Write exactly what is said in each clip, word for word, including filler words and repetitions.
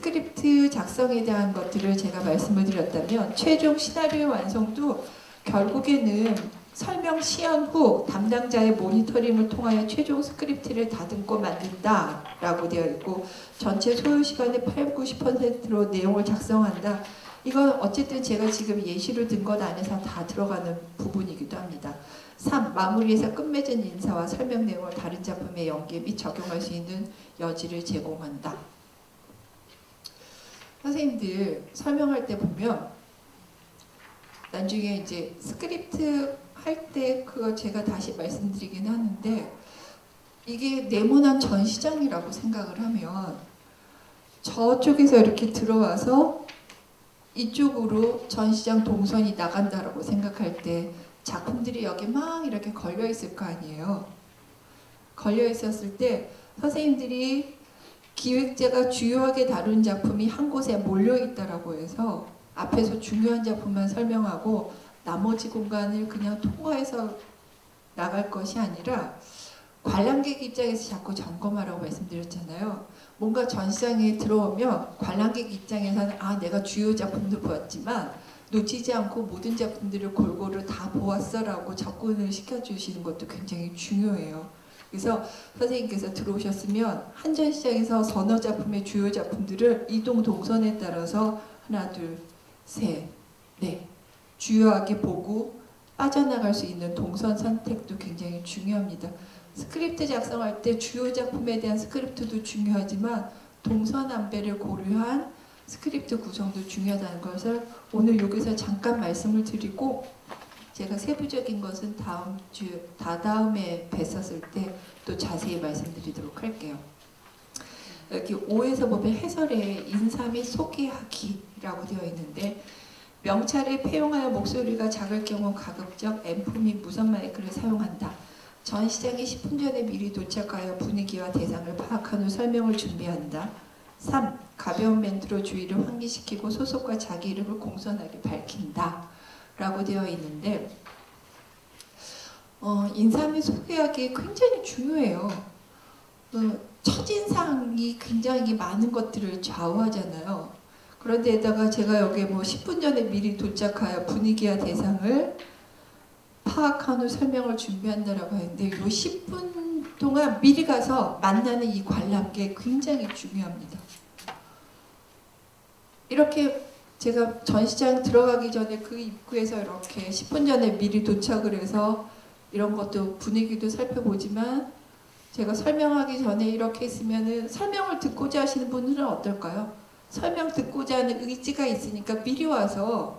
스크립트 작성에 대한 것들을 제가 말씀을 드렸다면 최종 시나리오 완성도 결국에는 설명 시연 후 담당자의 모니터링을 통하여 최종 스크립트를 다듬고 만든다 라고 되어 있고, 전체 소요 시간의 팔, 구십 퍼센트로 내용을 작성한다. 이건 어쨌든 제가 지금 예시로 든 것 안에서 다 들어가는 부분이기도 합니다. 삼. 마무리에서 끝맺은 인사와 설명 내용을 다른 작품에 연계 및 적용할 수 있는 여지를 제공한다. 선생님들 설명할 때 보면 나중에 이제 스크립트 할 때 그거 제가 다시 말씀드리긴 하는데, 이게 네모난 전시장이라고 생각을 하면 저쪽에서 이렇게 들어와서 이쪽으로 전시장 동선이 나간다라고 생각할 때 작품들이 여기 막 이렇게 걸려 있을 거 아니에요. 걸려 있었을 때 선생님들이 기획자가 주요하게 다룬 작품이 한 곳에 몰려 있다라고 해서 앞에서 중요한 작품만 설명하고 나머지 공간을 그냥 통과해서 나갈 것이 아니라, 관람객 입장에서 자꾸 점검하라고 말씀드렸잖아요. 뭔가 전시장에 들어오면 관람객 입장에서는 아, 내가 주요 작품도 보았지만 놓치지 않고 모든 작품들을 골고루 다 보았어 라고 접근을 시켜주시는 것도 굉장히 중요해요. 그래서 선생님께서 들어오셨으면 한 전시장에서 서너 작품의 주요 작품들을 이동 동선에 따라서 하나, 둘, 셋, 넷 주요하게 보고 빠져나갈 수 있는 동선 선택도 굉장히 중요합니다. 스크립트 작성할 때 주요 작품에 대한 스크립트도 중요하지만 동선 안배를 고려한 스크립트 구성도 중요하다는 것을 오늘 여기서 잠깐 말씀을 드리고, 제가 세부적인 것은 다음 주, 다다음에 뵀었을 때 또 자세히 말씀드리도록 할게요. 여기 오에서 보면 해설에 인사 및 소개하기라고 되어 있는데, 명찰을 폐용하여 목소리가 작을 경우 가급적 앰프 및 무선 마이크를 사용한다. 전시장에 십 분 전에 미리 도착하여 분위기와 대상을 파악한 후 설명을 준비한다. 삼. 가벼운 멘트로 주의를 환기시키고 소속과 자기 이름을 공손하게 밝힌다 라고 되어 있는데, 어, 인사 및 소개하기 굉장히 중요해요. 어, 첫인상이 굉장히 많은 것들을 좌우하잖아요. 그런데다가 제가 여기 뭐 십 분 전에 미리 도착하여 분위기와 대상을 파악한 후 설명을 준비한다라고 했는데, 이 십 분 동안 미리 가서 만나는 이 관람객 굉장히 중요합니다. 이렇게 제가 전시장 들어가기 전에 그 입구에서 이렇게 십 분 전에 미리 도착을 해서 이런 것도 분위기도 살펴보지만, 제가 설명하기 전에 이렇게 있으면은 설명을 듣고자 하시는 분들은 어떨까요? 설명 듣고자 하는 의지가 있으니까 미리 와서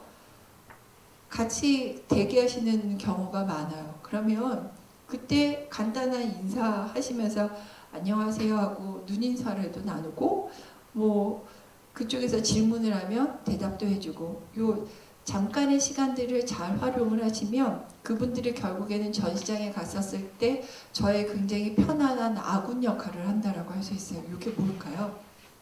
같이 대기하시는 경우가 많아요. 그러면 그때 간단한 인사하시면서 안녕하세요 하고 눈인사라도 나누고, 뭐 그쪽에서 질문을 하면 대답도 해주고, 요 잠깐의 시간들을 잘 활용을 하시면 그분들이 결국에는 전시장에 갔었을 때 저의 굉장히 편안한 아군 역할을 한다라고 할 수 있어요. 이게 뭘까요?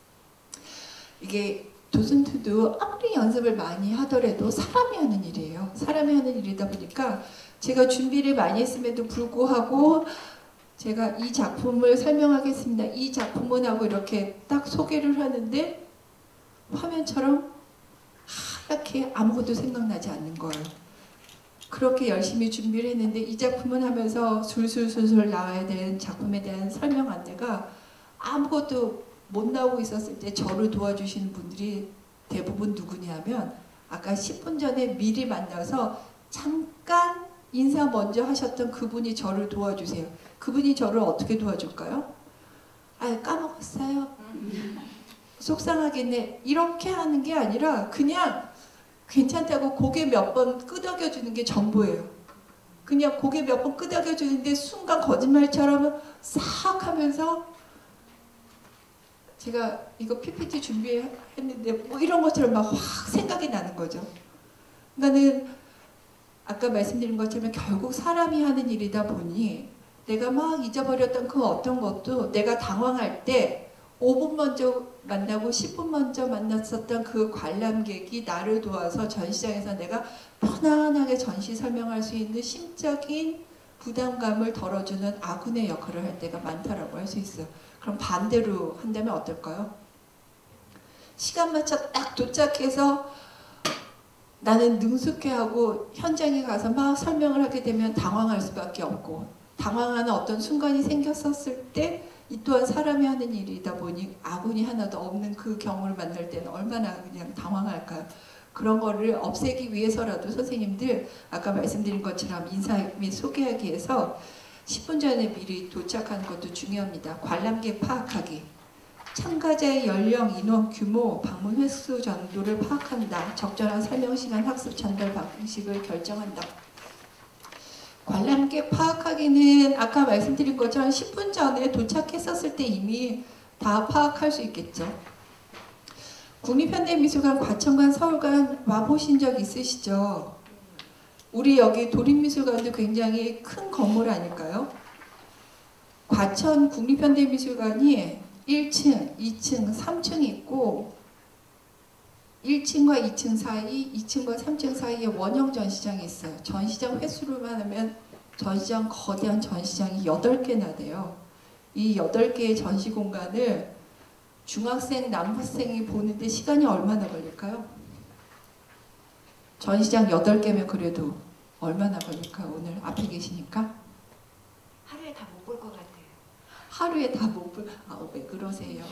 이게 도슨트도 아무리 연습을 많이 하더라도 사람이 하는 일이에요. 사람이 하는 일이다 보니까 제가 준비를 많이 했음에도 불구하고 제가 이 작품을 설명하겠습니다. 이 작품은 하고 이렇게 딱 소개를 하는데 화면처럼 하얗게 아무것도 생각나지 않는 거예요. 그렇게 열심히 준비를 했는데 이 작품은 하면서 술술술술 나와야 되는 작품에 대한 설명 안내가 아무것도 못 나오고 있었을 때 저를 도와주시는 분들이 대부분 누구냐면, 아까 십 분 전에 미리 만나서 잠깐 인사 먼저 하셨던 그분이 저를 도와주세요. 그분이 저를 어떻게 도와줄까요? 아, 까먹었어요. 속상하겠네. 이렇게 하는 게 아니라 그냥 괜찮다고 고개 몇 번 끄덕여 주는 게 전부예요. 그냥 고개 몇 번 끄덕여 주는데 순간 거짓말처럼 싹 하면서, 제가 이거 피피티 준비했는데 뭐 이런 것처럼 막 확 생각이 나는 거죠. 그러니까는 아까 말씀드린 것처럼 결국 사람이 하는 일이다 보니 내가 막 잊어버렸던 그 어떤 것도 내가 당황할 때 오 분 먼저 만나고 십 분 먼저 만났었던 그 관람객이 나를 도와서 전시장에서 내가 편안하게 전시 설명할 수 있는 심적인 부담감을 덜어주는 아군의 역할을 할 때가 많다라고 할 수 있어요. 그럼 반대로 한다면 어떨까요? 시간 맞춰 딱 도착해서 나는 능숙해하고 현장에 가서 막 설명을 하게 되면 당황할 수밖에 없고, 당황하는 어떤 순간이 생겼었을 때 이 또한 사람이 하는 일이다 보니 아군이 하나도 없는 그 경우를 만날 때는 얼마나 그냥 당황할까요? 그런 거를 없애기 위해서라도 선생님들 아까 말씀드린 것처럼 인사 및 소개하기 위해서 십 분 전에 미리 도착하는 것도 중요합니다. 관람객 파악하기. 참가자의 연령, 인원, 규모, 방문 횟수 정도를 파악한다. 적절한 설명 시간, 학습 전달 방식을 결정한다. 관람객 파악하기는 아까 말씀드린 것처럼 십 분 전에 도착했었을 때 이미 다 파악할 수 있겠죠. 국립현대미술관, 과천관, 서울관 와보신 적 있으시죠? 우리 여기 도립미술관도 굉장히 큰 건물 아닐까요? 과천 국립현대미술관이 일 층, 이 층, 삼 층이 있고 일 층과 이 층 사이, 이 층과 삼 층 사이에 원형 전시장이 있어요. 전시장 횟수로만 하면 전시장, 거대한 전시장이 여덟 개나 돼요. 이 여덟 개의 전시 공간을 중학생, 남학생이 보는데 시간이 얼마나 걸릴까요? 전시장 여덟 개면 그래도 얼마나 걸릴까요? 오늘 앞에 계시니까? 하루에 다 못 볼 것 같아요. 하루에 다 못 볼... 아, 왜 그러세요?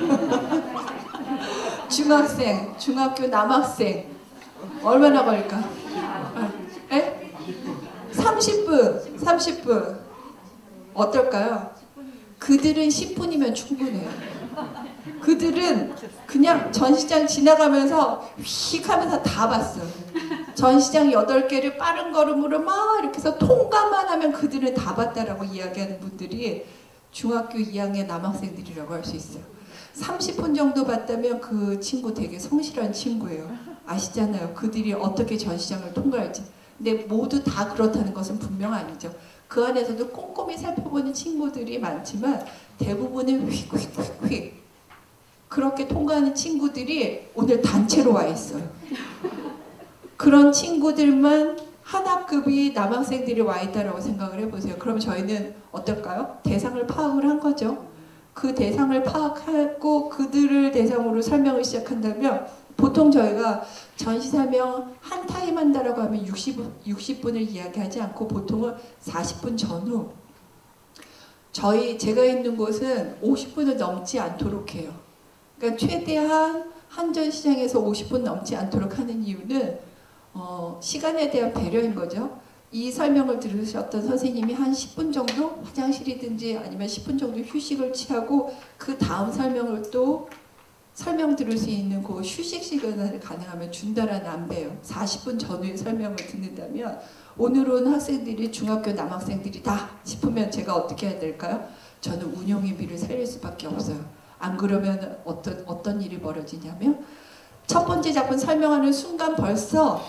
중학생, 중학교 남학생 얼마나 걸릴까? 아, 에? 삼십 분, 삼십 분 어떨까요? 그들은 십 분이면 충분해요. 그들은 그냥 전시장 지나가면서 휙 하면서 다 봤어요. 전시장 여덟 개를 빠른 걸음으로 막 이렇게 해서 통과만 하면 그들은 다 봤다라고 이야기하는 분들이 중학교 이 학년 남학생들이라고 할 수 있어요. 삼십 분 정도 봤다면 그 친구 되게 성실한 친구예요. 아시잖아요. 그들이 어떻게 전시장을 통과할지. 근데 모두 다 그렇다는 것은 분명 아니죠. 그 안에서도 꼼꼼히 살펴보는 친구들이 많지만 대부분은 휙휙휙휙 그렇게 통과하는 친구들이 오늘 단체로 와 있어요. 그런 친구들만 한 학급이 남학생들이 와 있다라고 생각을 해보세요. 그럼 저희는 어떨까요? 대상을 파악을 한 거죠. 그 대상을 파악하고 그들을 대상으로 설명을 시작한다면 보통 저희가 전시 설명 한 타임 한다라고 하면 육십 분을 이야기하지 않고 보통은 사십 분 전후 저희 제가 있는 곳은 오십 분을 넘지 않도록 해요. 그러니까 최대한 한전시장에서 오십 분 넘지 않도록 하는 이유는 어, 시간에 대한 배려인 거죠. 이 설명을 들으셨던 선생님이 한 십 분 정도 화장실이든지 아니면 십 분 정도 휴식을 취하고 그 다음 설명을 또 설명 들을 수 있는 그 휴식 시간을 가능하면 준다라는 안배예요. 사십 분 전후에 설명을 듣는다면 오늘은 학생들이 중학교 남학생들이다 싶으면 제가 어떻게 해야 될까요? 저는 운영의 비를 살릴 수밖에 없어요. 안 그러면 어떤, 어떤 일이 벌어지냐면 첫 번째 작품 설명하는 순간 벌써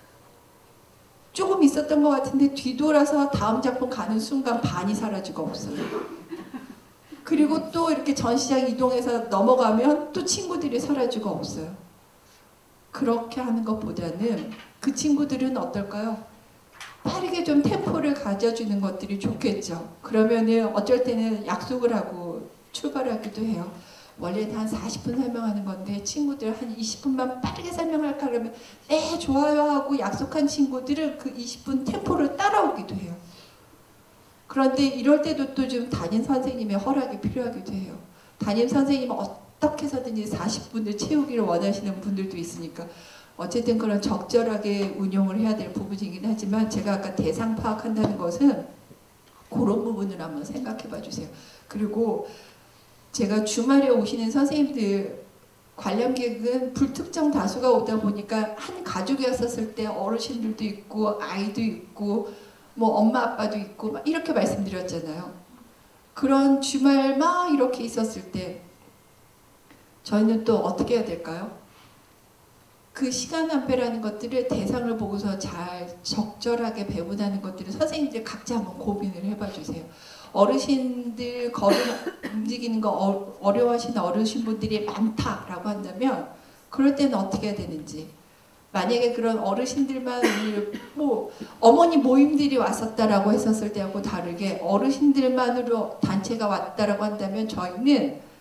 조금 있었던 것 같은데 뒤돌아서 다음 작품 가는 순간 반이 사라지고 없어요. 그리고 또 이렇게 전시장 이동해서 넘어가면 또 친구들이 사라지고 없어요. 그렇게 하는 것보다는 그 친구들은 어떨까요? 빠르게 좀 템포를 가져주는 것들이 좋겠죠. 그러면은 어쩔 때는 약속을 하고 출발하기도 해요. 원래는 한 사십 분 설명하는 건데 친구들 한 이십 분만 빠르게 설명할까 그러면 네 좋아요 하고 약속한 친구들은 그 이십 분 템포를 따라오기도 해요. 그런데 이럴 때도 또 좀 담임 선생님의 허락이 필요하기도 해요. 담임 선생님은 어떻게 해서든지 사십 분을 채우기를 원하시는 분들도 있으니까 어쨌든 그런 적절하게 운용을 해야 될 부분이긴 하지만 제가 아까 대상 파악한다는 것은 그런 부분을 한번 생각해 봐 주세요. 그리고 제가 주말에 오시는 선생님들 관람객은 불특정 다수가 오다 보니까 한 가족이었을 때 어르신들도 있고 아이도 있고 뭐 엄마 아빠도 있고 막 이렇게 말씀드렸잖아요. 그런 주말 막 이렇게 있었을 때 저희는 또 어떻게 해야 될까요? 그 시간 안배라는 것들을 대상을 보고서 잘 적절하게 배분하는 것들을 선생님들 각자 한번 고민을 해봐 주세요. 어르신들 걸음 움직이는 거 어, 어려워하시는 어르신분들이 많다라고 한다면 그럴 때는 어떻게 해야 되는지, 만약에 그런 어르신들만 뭐 어머니 모임들이 왔었다라고 했었을 때하고 다르게 어르신들만으로 단체가 왔다라고 한다면 저희는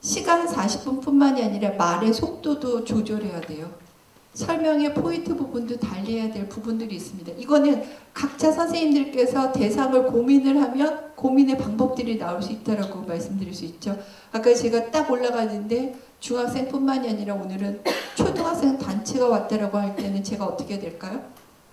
시간 사십 분뿐만이 아니라 말의 속도도 조절해야 돼요. 설명의 포인트 부분도 달리해야 될 부분들이 있습니다. 이거는 각자 선생님들께서 대상을 고민을 하면 고민의 방법들이 나올 수 있다라고 말씀드릴 수 있죠. 아까 제가 딱 올라가는데 중학생뿐만이 아니라 오늘은 초등학생 단체가 왔다라고 할 때는 제가 어떻게 해야 될까요?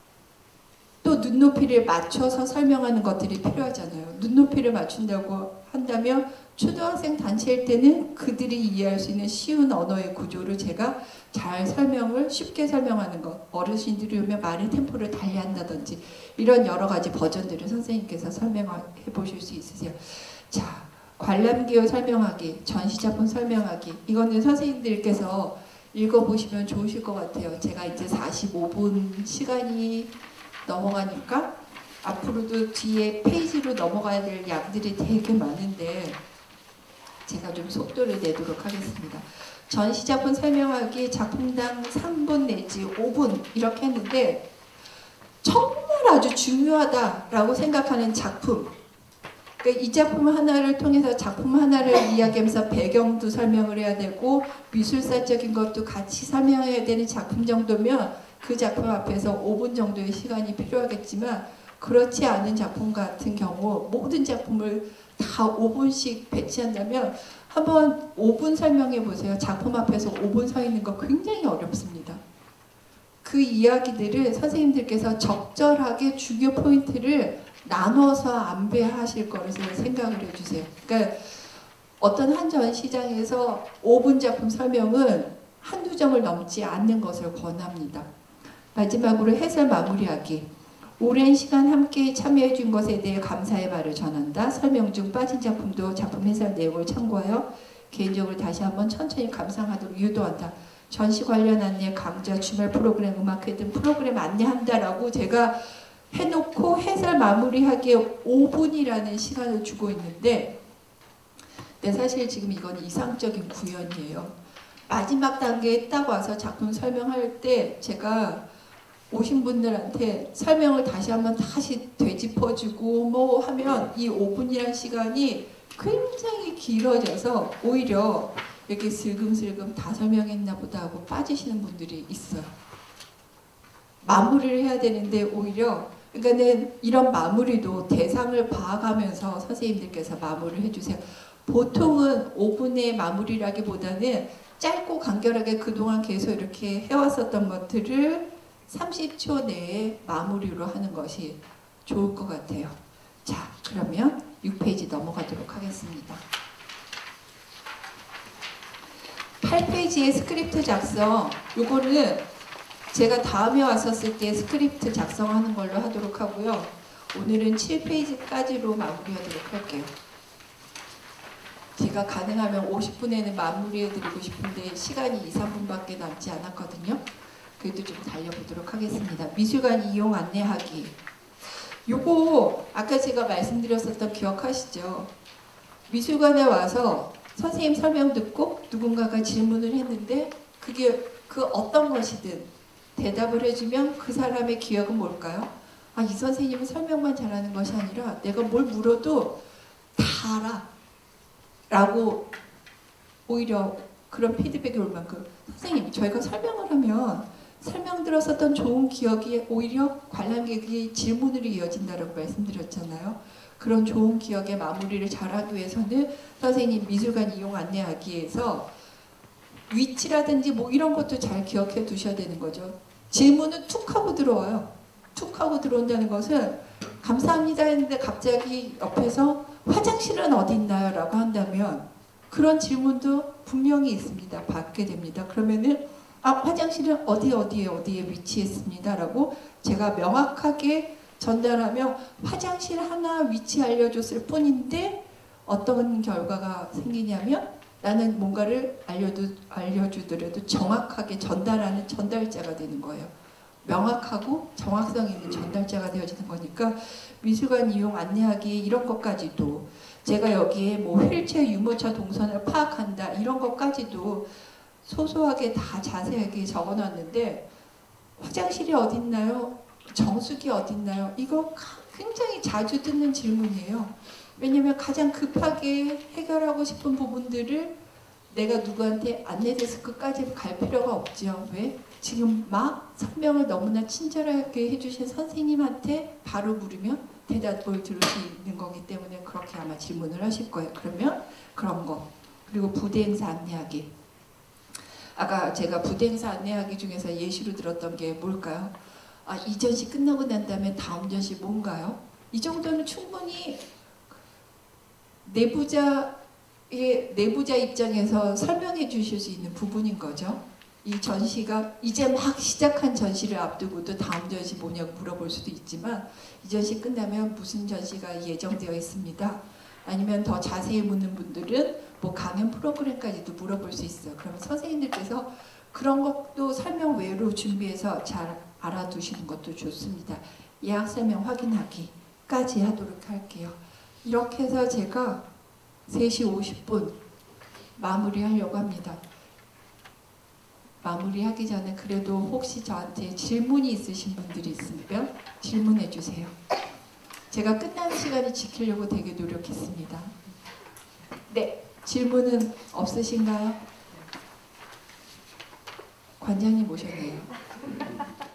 또 눈높이를 맞춰서 설명하는 것들이 필요하잖아요. 눈높이를 맞춘다고 한다면 초등학생 단체일 때는 그들이 이해할 수 있는 쉬운 언어의 구조를 제가 잘 설명을 쉽게 설명하는 것, 어르신들이 오면 말의 템포를 달리한다든지 이런 여러 가지 버전들을 선생님께서 설명해 보실 수 있으세요. 자, 관람기호 설명하기, 전시작품 설명하기, 이거는 선생님들께서 읽어보시면 좋으실 것 같아요. 제가 이제 사십오 분 시간이 넘어가니까 앞으로도 뒤에 페이지로 넘어가야 될 양들이 되게 많은데 제가 좀 속도를 내도록 하겠습니다. 전시작품 설명하기 작품당 삼 분 내지 오 분 이렇게 했는데 정말 아주 중요하다라고 생각하는 작품, 그러니까 이 작품 하나를 통해서 작품 하나를 이야기하면서 배경도 설명을 해야 되고 미술사적인 것도 같이 설명해야 되는 작품 정도면 그 작품 앞에서 오 분 정도의 시간이 필요하겠지만 그렇지 않은 작품 같은 경우 모든 작품을 다 오 분씩 배치한다면 한번 오 분 설명해 보세요. 작품 앞에서 오 분 서 있는 거 굉장히 어렵습니다. 그 이야기들을 선생님들께서 적절하게 주요 포인트를 나눠서 안배하실 것을 생각을 해주세요. 그러니까 어떤 한 전시장에서 오 분 작품 설명은 한두 점을 넘지 않는 것을 권합니다. 마지막으로 해설 마무리하기. 오랜 시간 함께 참여해 준 것에 대해 감사의 말을 전한다. 설명 중 빠진 작품도 작품 해설 내용을 참고하여 개인적으로 다시 한번 천천히 감상하도록 유도한다. 전시 관련 안내, 강좌, 주말 프로그램, 음악회 등 프로그램 안내한다라고 제가 해놓고 해설 마무리하기에 오 분이라는 시간을 주고 있는데 네, 사실 지금 이건 이상적인 구현이에요. 마지막 단계에 딱 와서 작품 설명할 때 제가 오신 분들한테 설명을 다시 한번 다시 되짚어주고 뭐 하면 이 오 분이라는 시간이 굉장히 길어져서 오히려 이렇게 슬금슬금 다 설명했나 보다 하고 빠지시는 분들이 있어요. 마무리를 해야 되는데 오히려 그러니까는 이런 마무리도 대상을 봐가면서 선생님들께서 마무리를 해주세요. 보통은 오 분의 마무리라기보다는 짧고 간결하게 그동안 계속 이렇게 해왔었던 것들을 삼십 초 내에 마무리로 하는 것이 좋을 것 같아요. 자, 그러면 육 페이지 넘어가도록 하겠습니다. 팔 페이지의 스크립트 작성, 요거는 제가 다음에 왔었을 때 스크립트 작성하는 걸로 하도록 하고요. 오늘은 칠 페이지까지로 마무리하도록 할게요. 제가 가능하면 오십 분에는 마무리해드리고 싶은데 시간이 이, 삼 분밖에 남지 않았거든요. 그래도 좀 달려보도록 하겠습니다. 미술관 이용 안내하기. 요거 아까 제가 말씀드렸었던 기억하시죠? 미술관에 와서 선생님 설명 듣고 누군가가 질문을 했는데 그게 그 어떤 것이든 대답을 해주면 그 사람의 기억은 뭘까요? 아, 이 선생님은 설명만 잘하는 것이 아니라 내가 뭘 물어도 다 알아 라고 오히려 그런 피드백이 올 만큼 선생님 저희가 설명을 하면 설명 들었었던 좋은 기억이 오히려 관람객이 질문으로 이어진다고 말씀드렸잖아요. 그런 좋은 기억의 마무리를 잘하기 위해서는 선생님 미술관 이용 안내하기에서 위치라든지 뭐 이런 것도 잘 기억해 두셔야 되는 거죠. 질문은 툭 하고 들어와요. 툭 하고 들어온다는 것은 감사합니다 했는데 갑자기 옆에서 화장실은 어디 있나요? 라고 한다면 그런 질문도 분명히 있습니다. 받게 됩니다. 그러면은 아, 화장실은 어디 어디에 어디에 위치했습니다 라고 제가 명확하게 전달하면 화장실 하나 위치 알려줬을 뿐인데 어떤 결과가 생기냐면 나는 뭔가를 알려주, 알려주더라도 정확하게 전달하는 전달자가 되는 거예요. 명확하고 정확성 있는 전달자가 되어지는 거니까 미술관 이용 안내하기 이런 것까지도 제가 여기에 뭐 휠체어 유모차 동선을 파악한다 이런 것까지도 소소하게 다 자세하게 적어놨는데 화장실이 어딨나요? 정수기 어딨나요? 이거 굉장히 자주 듣는 질문이에요. 왜냐면 가장 급하게 해결하고 싶은 부분들을 내가 누구한테 안내 데스크까지 갈 필요가 없죠. 왜? 지금 막 설명을 너무나 친절하게 해주신 선생님한테 바로 물으면 대답을 들을 수 있는 거기 때문에 그렇게 아마 질문을 하실 거예요. 그러면 그런 거. 그리고 부대 행사 안내하기. 아까 제가 부대 행사 안내하기 중에서 예시로 들었던 게 뭘까요? 아, 이 전시 끝나고 난 다음에 다음 전시 뭔가요? 이 정도는 충분히 내부자의 내부자 입장에서 설명해 주실 수 있는 부분인 거죠. 이 전시가 이제 막 시작한 전시를 앞두고도 다음 전시 뭐냐고 물어볼 수도 있지만 이 전시 끝나면 무슨 전시가 예정되어 있습니다. 아니면 더 자세히 묻는 분들은 뭐 강연 프로그램까지도 물어볼 수 있어요. 그러면 선생님들께서 그런 것도 설명 외로 준비해서 잘 알아두시는 것도 좋습니다. 예약 설명 확인하기까지 하도록 할게요. 이렇게 해서 제가 세 시 오십 분 마무리하려고 합니다. 마무리하기 전에 그래도 혹시 저한테 질문이 있으신 분들이 있으면 질문해 주세요. 제가 끝나는 시간을 지키려고 되게 노력했습니다. 네, 질문은 없으신가요? 관장님 오셨네요.